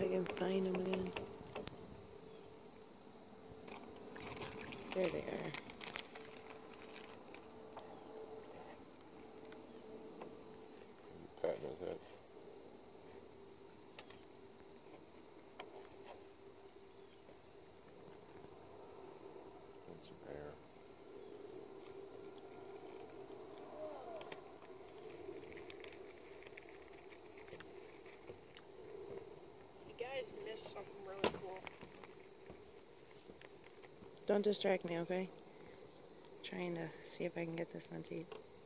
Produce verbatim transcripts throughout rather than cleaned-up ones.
I can find them again. There they are. Patting his head. And some air. You guys missed something really cool. Don't distract me, okay? Trying to see if I can get this on tape.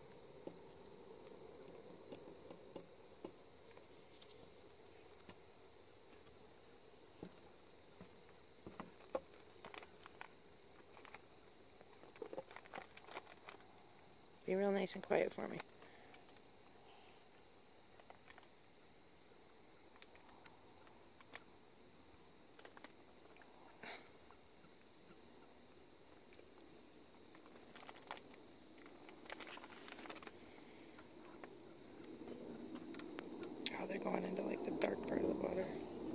Be real nice and quiet for me. Oh, they're going into like the dark part of the water.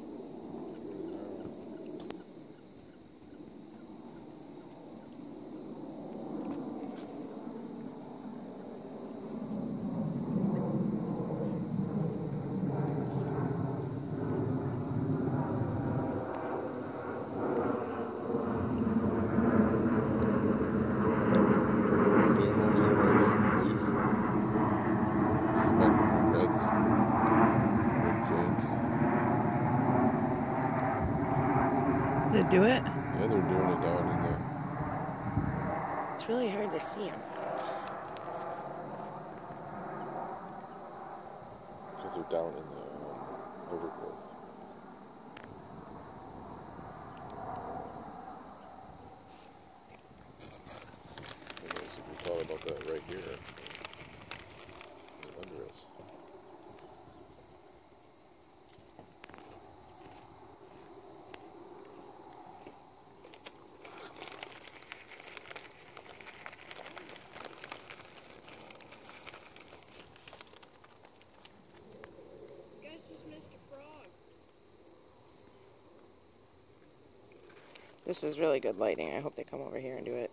Did it do it? Yeah, they're doing it down in there. It's really hard to see them. Because they're down in the um, overgrowth. Anyways, if we thought about that right here, they're under us. This is really good lighting. I hope they come over here and do it.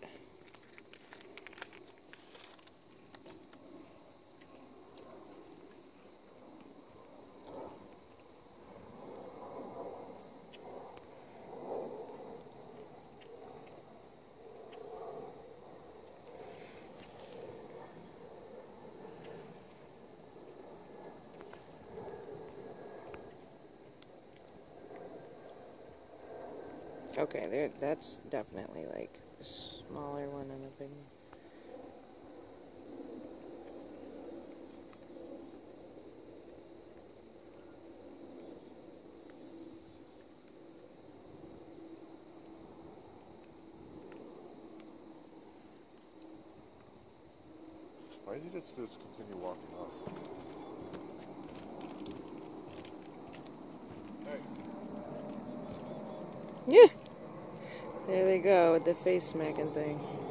Okay, there. That's definitely like a smaller one and a big one. Why did you just, just continue walking off? Hey. Yeah. There they go with the face smacking thing.